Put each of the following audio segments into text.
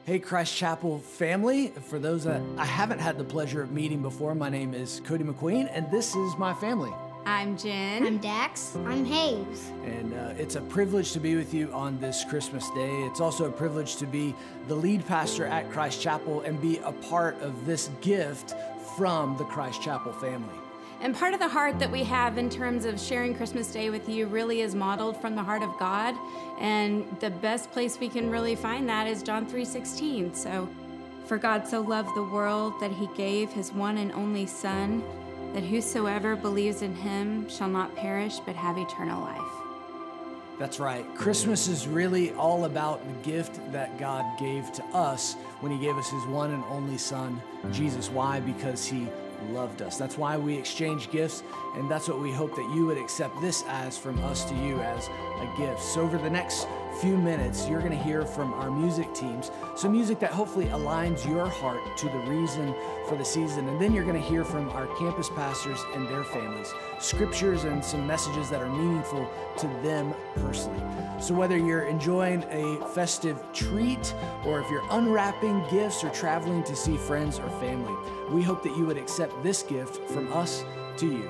Hey, Christ Chapel family. For those that I haven't had the pleasure of meeting before, my name is Cody McQueen, and this is my family. I'm Jen. I'm Dax. I'm Hayes. And it's a privilege to be with you on this Christmas day. It's also a privilege to be the lead pastor at Christ Chapel and be a part of this gift from the Christ Chapel family. And part of the heart that we have in terms of sharing Christmas Day with you really is modeled from the heart of God. And the best place we can really find that is John 3:16. So, for God so loved the world that he gave his one and only Son, that whosoever believes in him shall not perish but have eternal life. That's right. Christmas is really all about the gift that God gave to us when he gave us his one and only Son, Jesus. Why? Because he loved us. That's why we exchange gifts, and that's what we hope that you would accept this as from us to you as a gift. So over the next few minutes, you're going to hear from our music teams, some music that hopefully aligns your heart to the reason for the season. And then you're going to hear from our campus pastors and their families, scriptures and some messages that are meaningful to them personally. So whether you're enjoying a festive treat or if you're unwrapping gifts or traveling to see friends or family, we hope that you would accept this gift from us to you.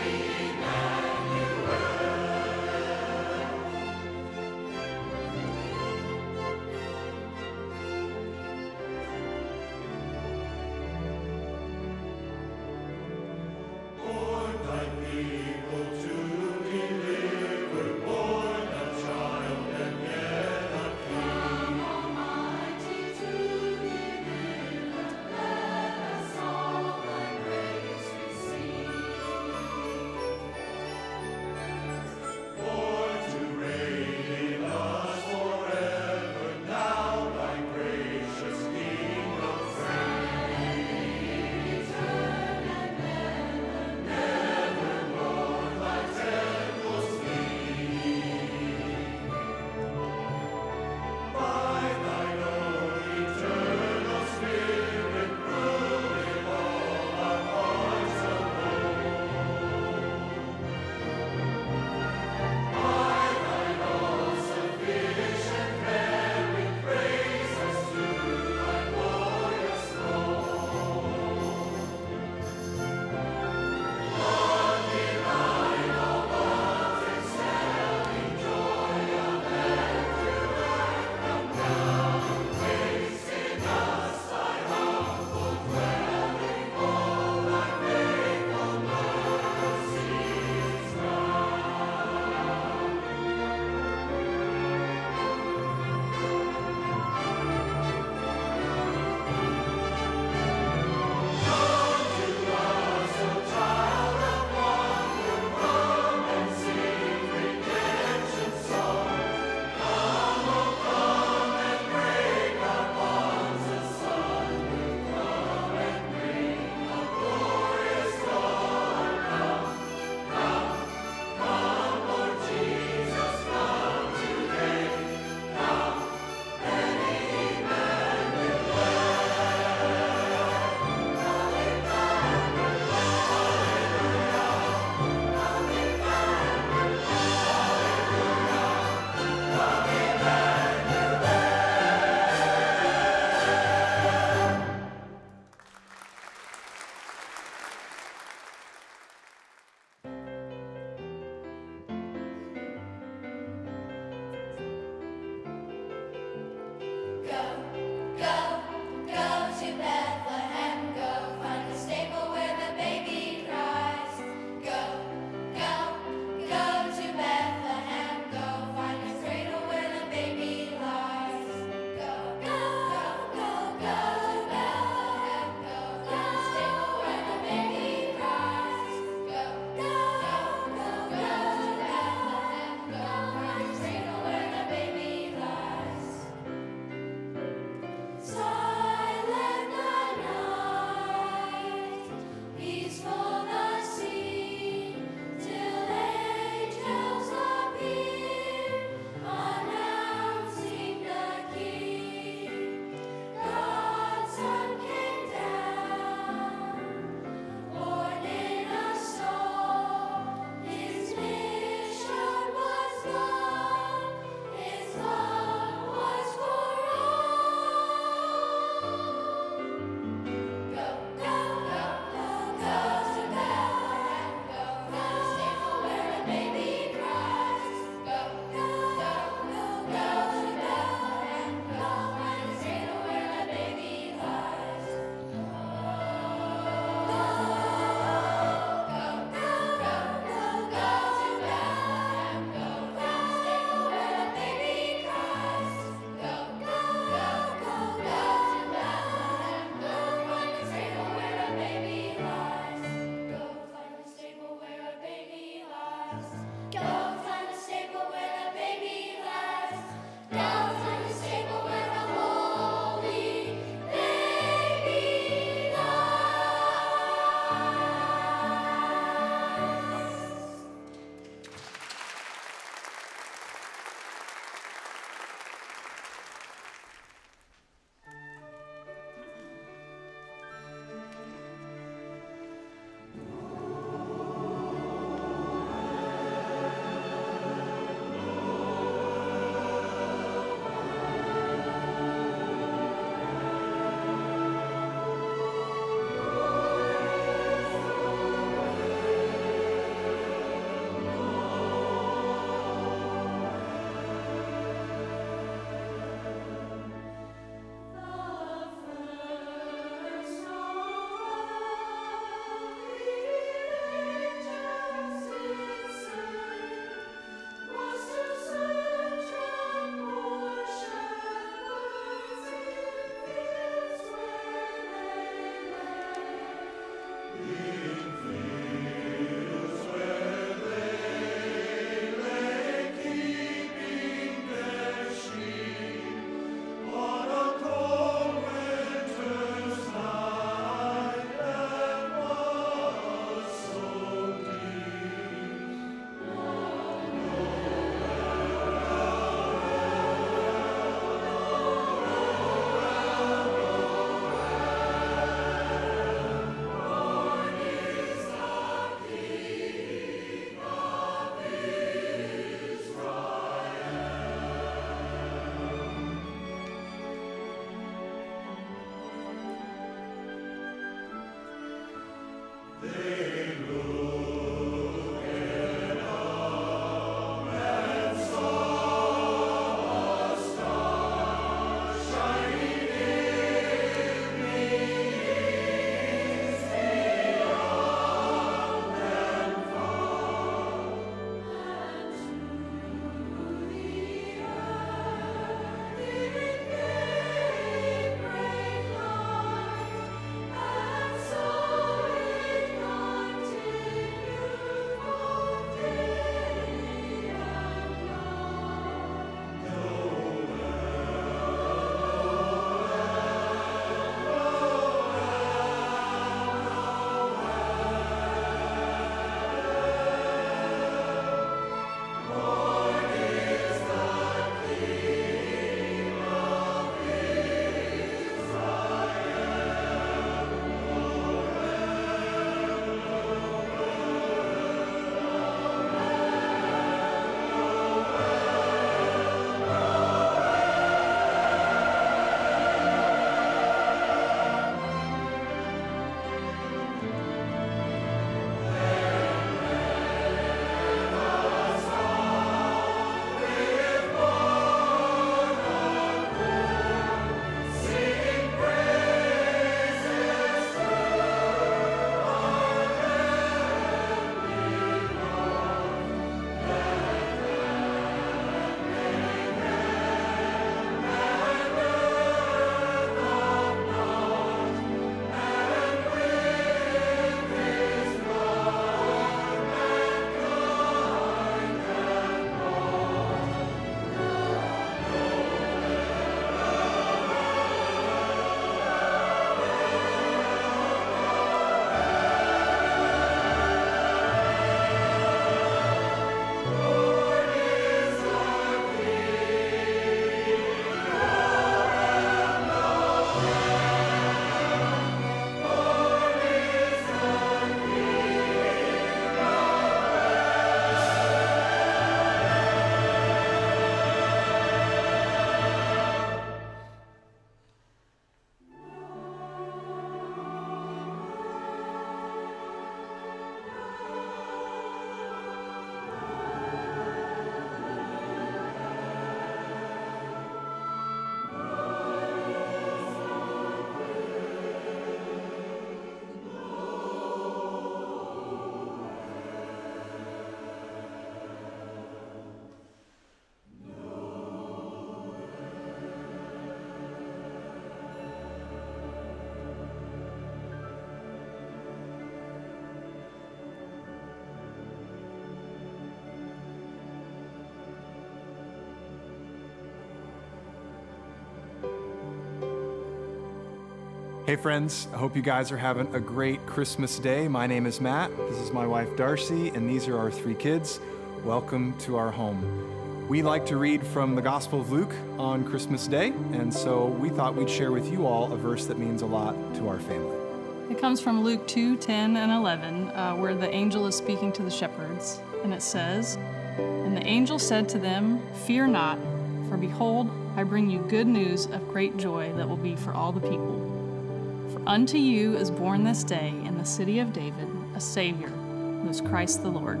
Hey friends, I hope you guys are having a great Christmas day. My name is Matt, this is my wife Darcy, and these are our 3 kids. Welcome to our home. We like to read from the Gospel of Luke on Christmas Day, and so we thought we'd share with you all a verse that means a lot to our family. It comes from Luke 2:10 and 11, where the angel is speaking to the shepherds, and it says, "And the angel said to them, 'Fear not, for behold, I bring you good news of great joy that will be for all the people. For unto you is born this day in the city of David a Savior, who is Christ the Lord.'"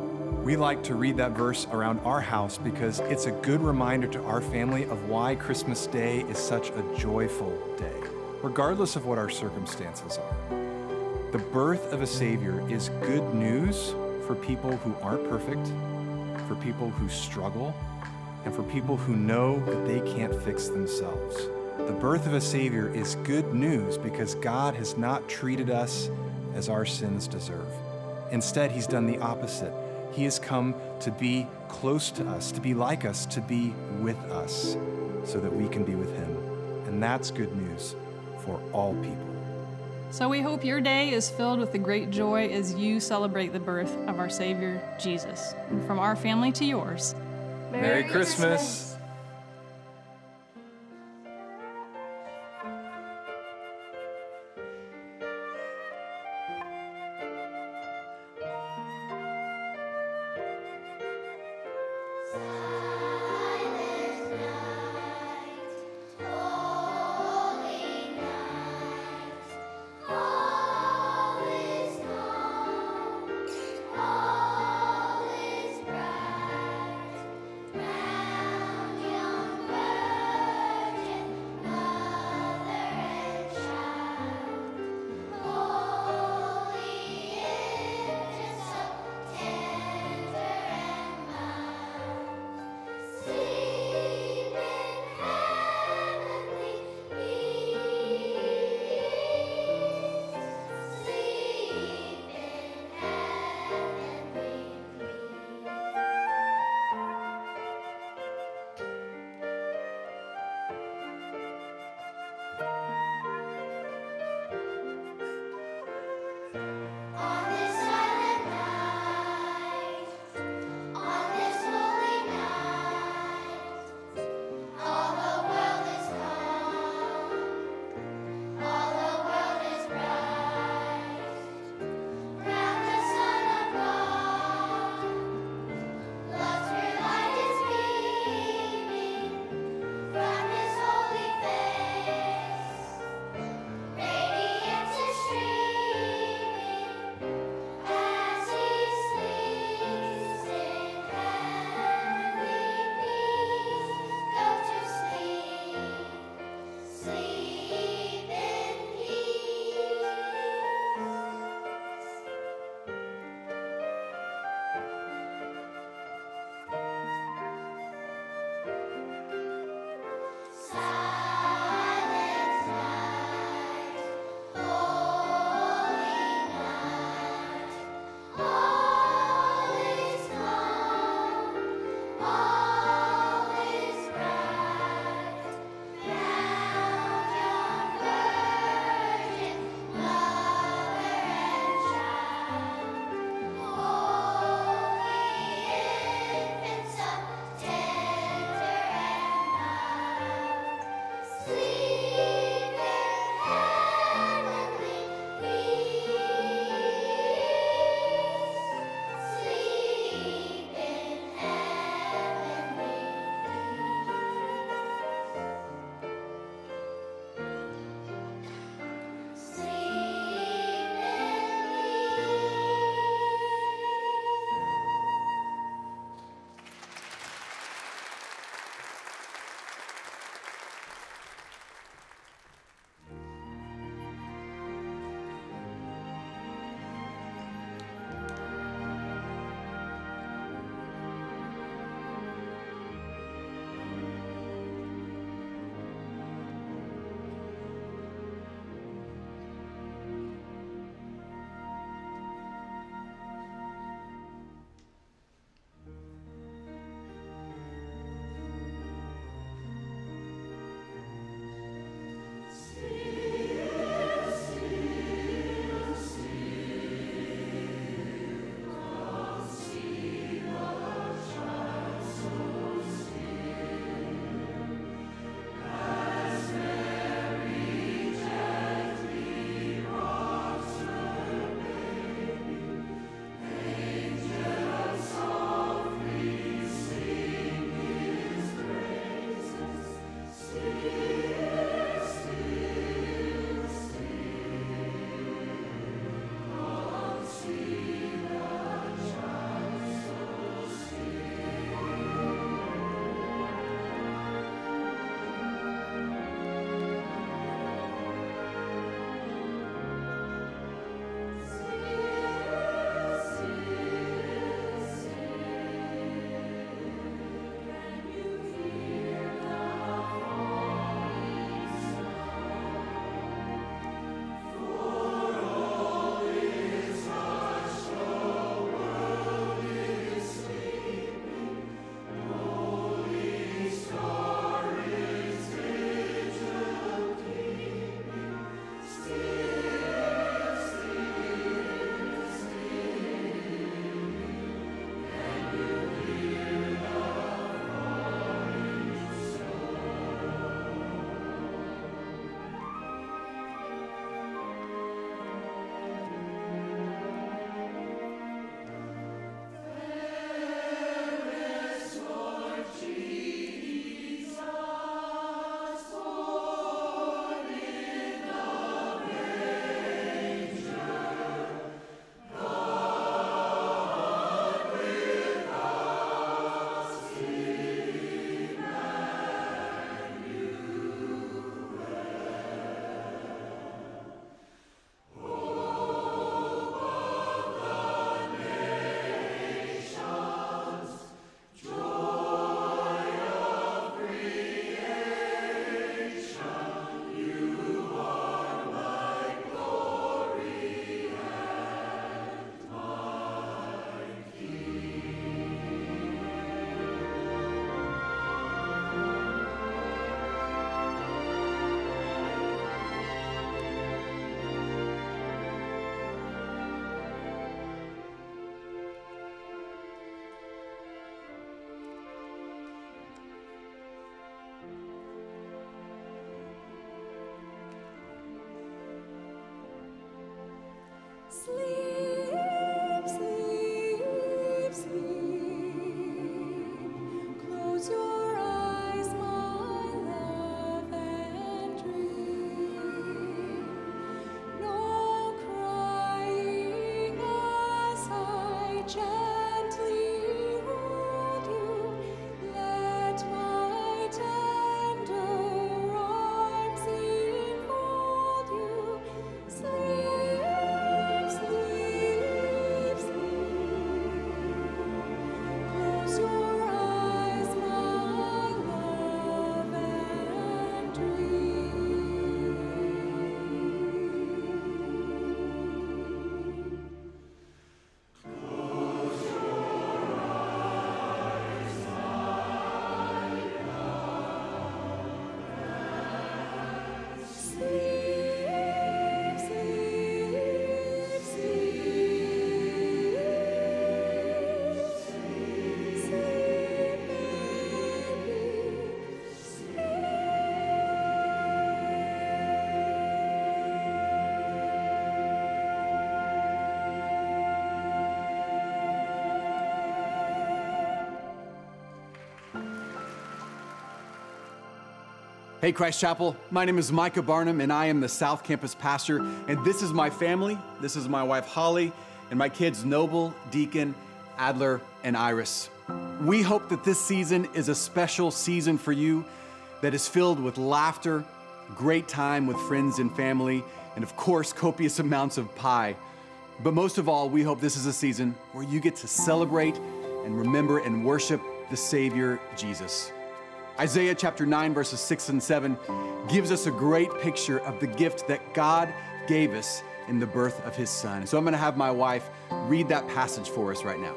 We like to read that verse around our house because it's a good reminder to our family of why Christmas Day is such a joyful day, regardless of what our circumstances are. The birth of a Savior is good news for people who aren't perfect, for people who struggle, and for people who know that they can't fix themselves. The birth of a Savior is good news because God has not treated us as our sins deserve. Instead, He's done the opposite. He has come to be close to us, to be like us, to be with us, so that we can be with Him. And that's good news for all people. So we hope your day is filled with the great joy as you celebrate the birth of our Savior, Jesus. And from our family to yours, Merry Christmas. All is night. Radiance is streaming Hey, Christ Chapel, my name is Micah Barnum, and I am the South Campus pastor, and this is my family. This is my wife, Holly, and my kids, Noble, Deacon, Adler, and Iris. We hope that this season is a special season for you that is filled with laughter, great time with friends and family, and of course, copious amounts of pie. But most of all, we hope this is a season where you get to celebrate and remember and worship the Savior, Jesus. Isaiah chapter 9, verses 6 and 7 gives us a great picture of the gift that God gave us in the birth of his son. So I'm going to have my wife read that passage for us right now.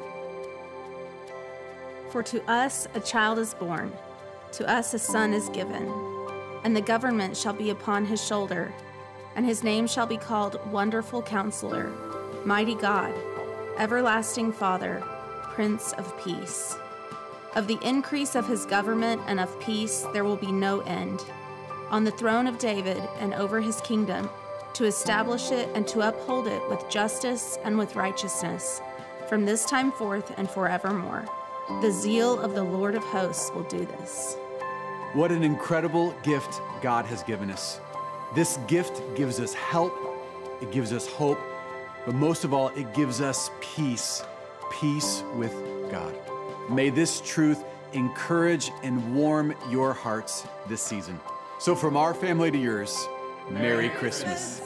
For to us a child is born, to us a son is given, and the government shall be upon his shoulder, and his name shall be called Wonderful Counselor, Mighty God, Everlasting Father, Prince of Peace. Of the increase of his government and of peace there will be no end, on the throne of David and over his kingdom, to establish it and to uphold it with justice and with righteousness, from this time forth and forevermore. The zeal of the Lord of hosts will do this. What an incredible gift God has given us. This gift gives us help, it gives us hope, but most of all, it gives us peace, peace with God. May this truth encourage and warm your hearts this season. So from our family to yours, Merry Christmas.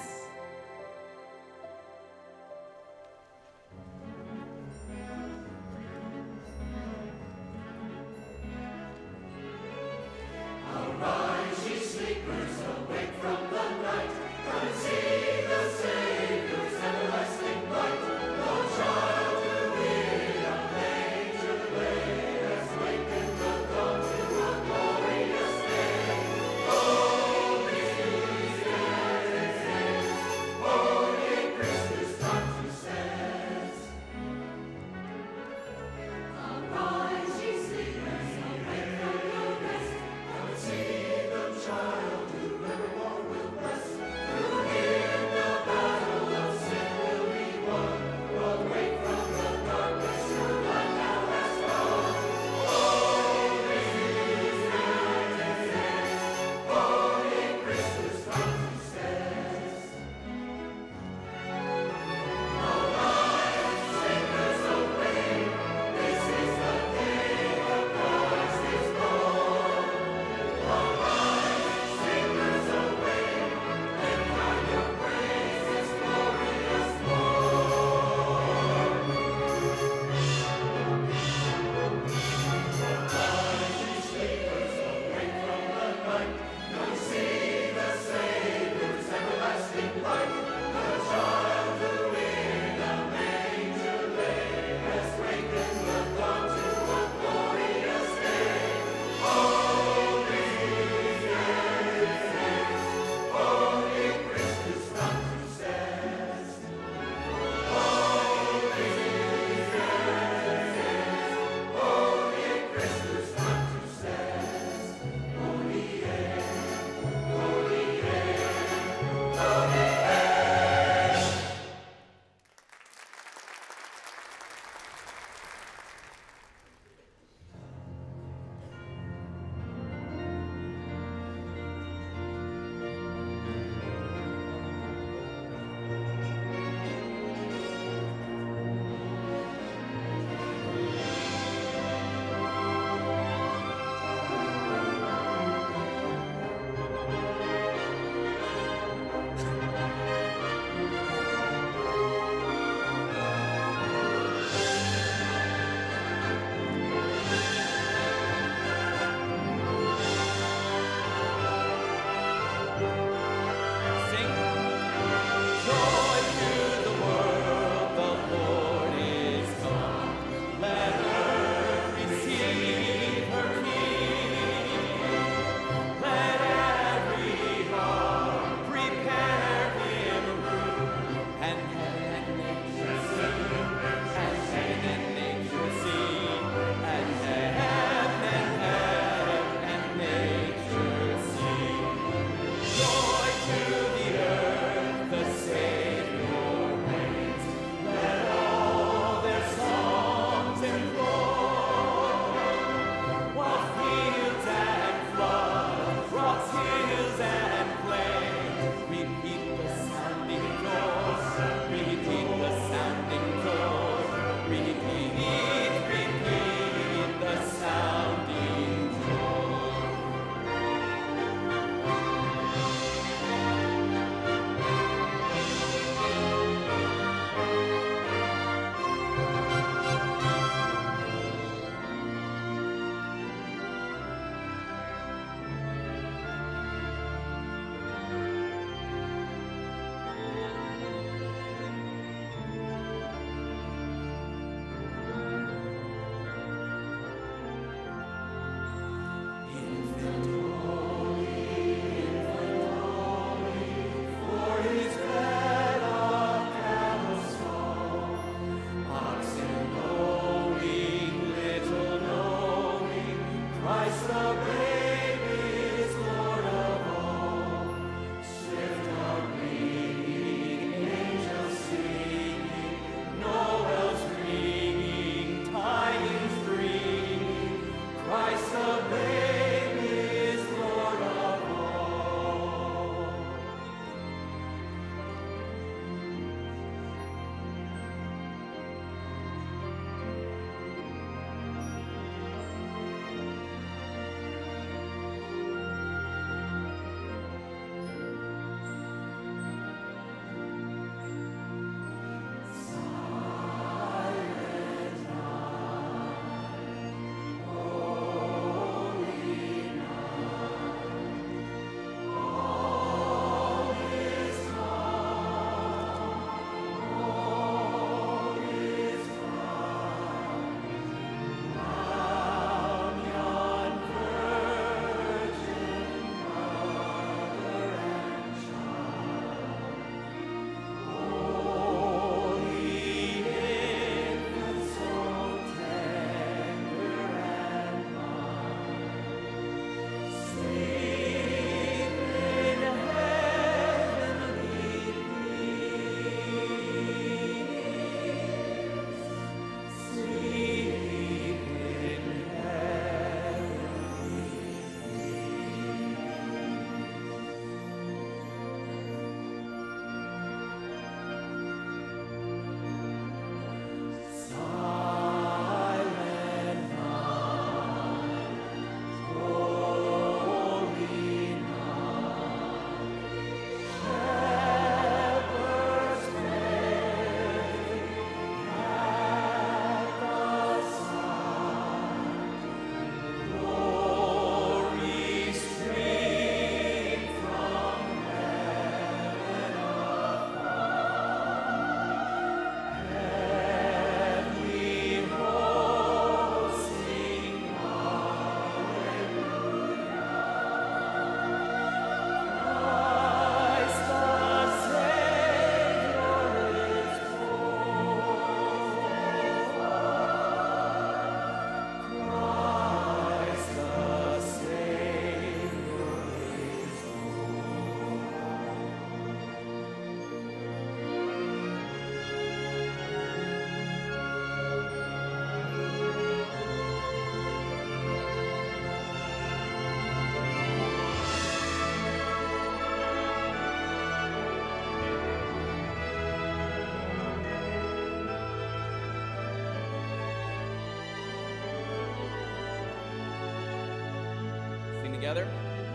together.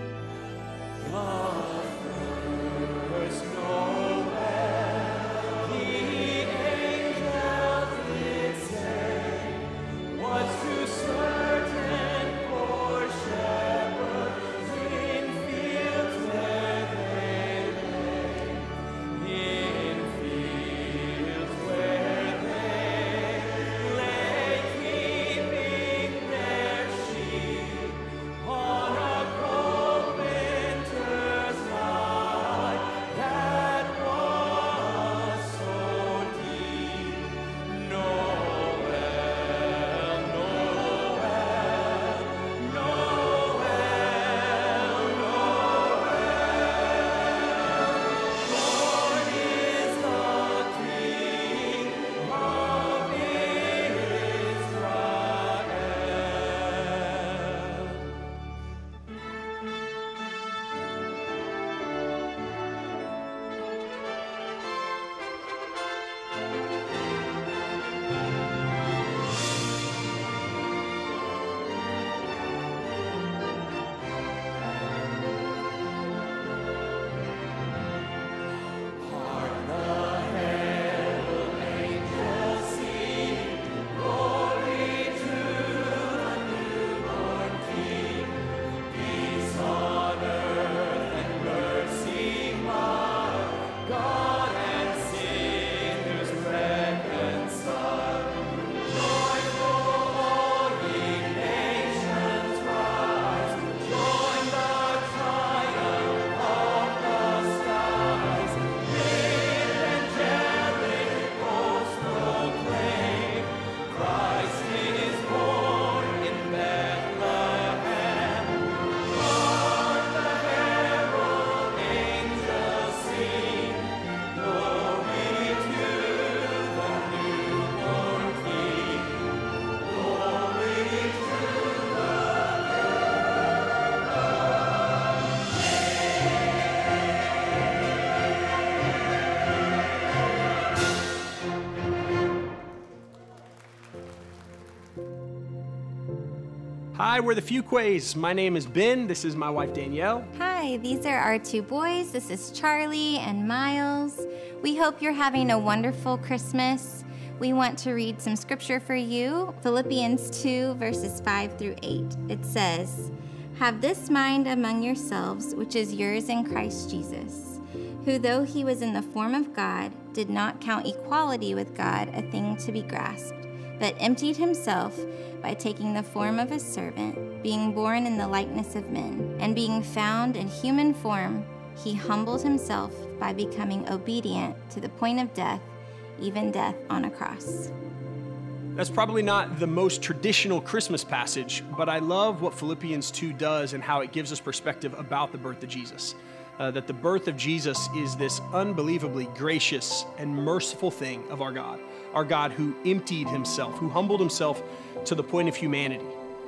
Hi, we're the Fuquays. My name is Ben. This is my wife, Danielle. Hi, these are our two boys. This is Charlie and Miles. We hope you're having a wonderful Christmas. We want to read some scripture for you. Philippians 2, verses 5 through 8. It says, "Have this mind among yourselves, which is yours in Christ Jesus, who, though he was in the form of God, did not count equality with God a thing to be grasped, but emptied himself by taking the form of a servant, being born in the likeness of men, and being found in human form, he humbled himself by becoming obedient to the point of death, even death on a cross." That's probably not the most traditional Christmas passage, but I love what Philippians 2 does and how it gives us perspective about the birth of Jesus. That the birth of Jesus is this unbelievably gracious and merciful thing of our God who emptied himself, who humbled himself to the point of humanity.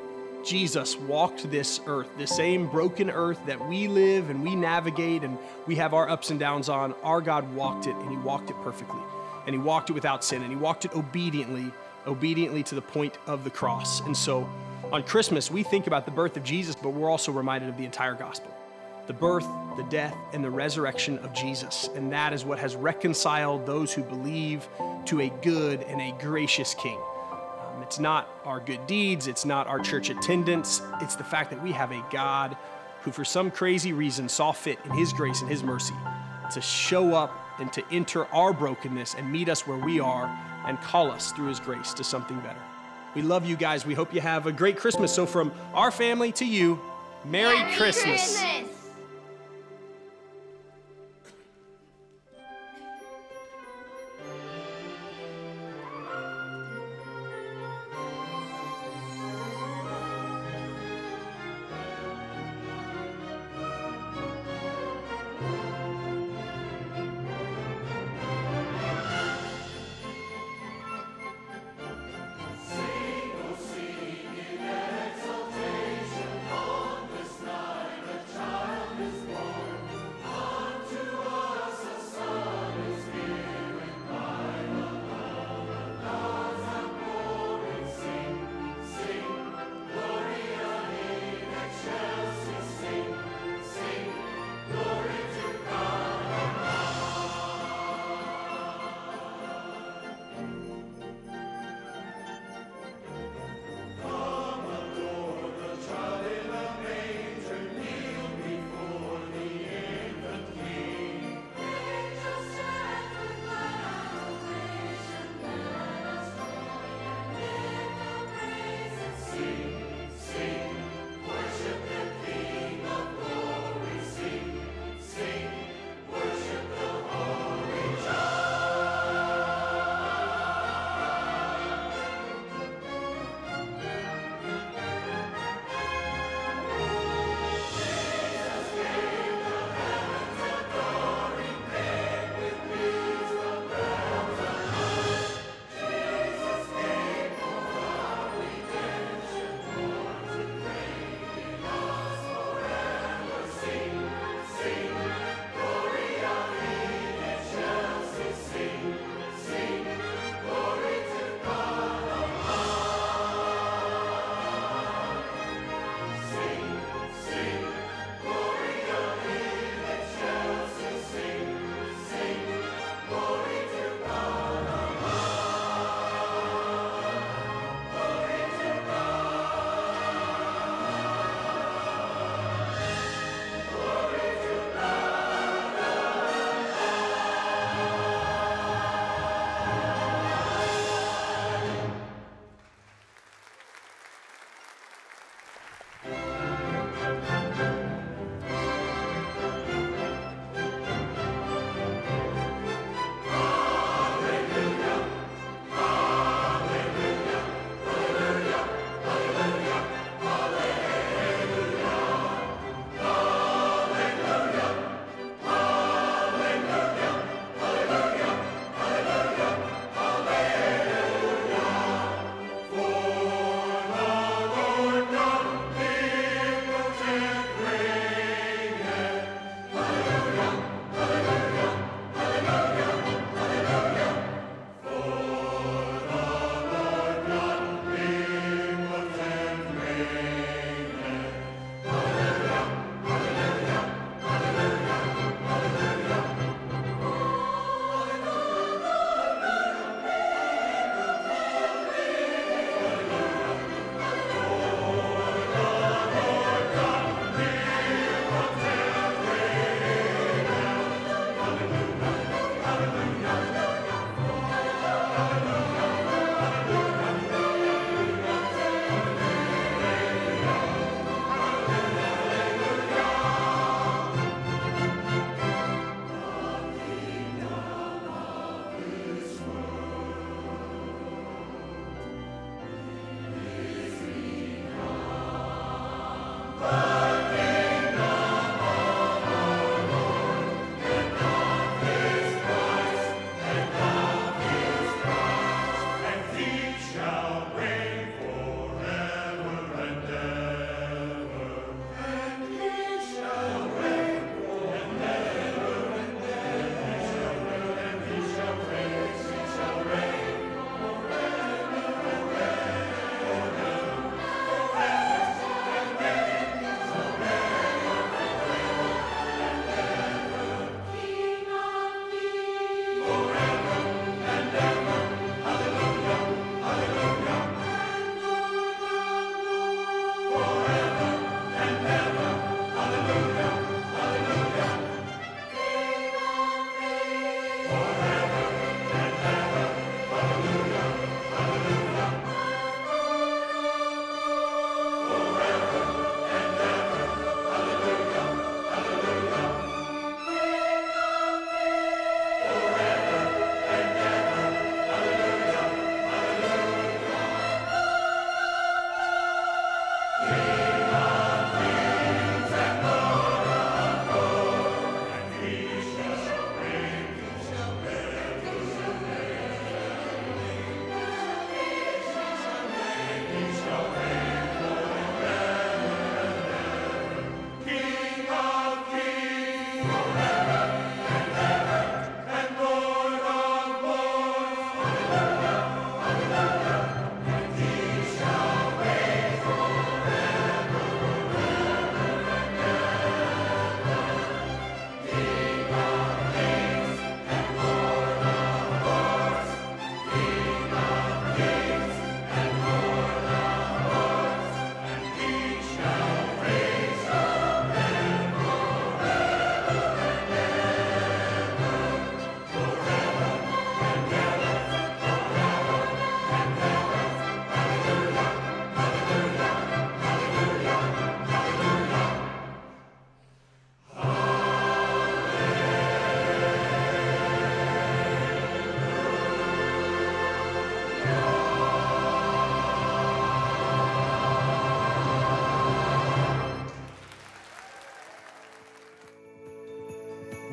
Jesus walked this earth, the same broken earth that we live and we navigate and we have our ups and downs on. Our God walked it, and he walked it perfectly. And he walked it without sin, and he walked it obediently to the point of the cross. And so on Christmas, we think about the birth of Jesus, but we're also reminded of the entire gospel. The birth, the death, and the resurrection of Jesus. And that is what has reconciled those who believe to a good and a gracious King. It's not our good deeds, it's not our church attendance, it's the fact that we have a God who for some crazy reason saw fit in his grace and his mercy to show up and to enter our brokenness and meet us where we are and call us through his grace to something better. We love you guys. We hope you have a great Christmas. So from our family to you, Merry Christmas. Sing, oh sing in exultation on this night a child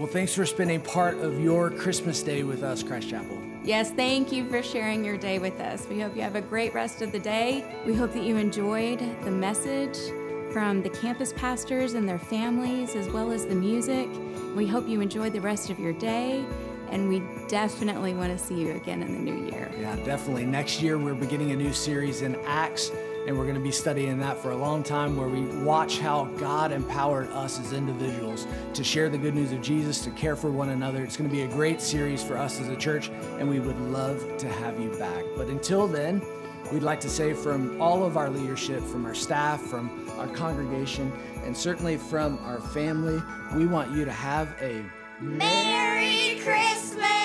thanks for spending part of your Christmas day with us, Christ Chapel. Yes, thank you for sharing your day with us. We hope you have a great rest of the day. We hope that you enjoyed the message from the campus pastors and their families, as well as the music. We hope you enjoy the rest of your day, and we definitely want to see you again in the new year. Yeah, definitely. Next year, we're beginning a new series in Acts, and we're going to be studying that for a long time, where we watch how God empowered us as individuals to share the good news of Jesus, to care for one another. It's going to be a great series for us as a church, and we would love to have you back. But until then, we'd like to say from all of our leadership, from our staff, from our congregation, and certainly from our family, we want you to have a Merry Christmas!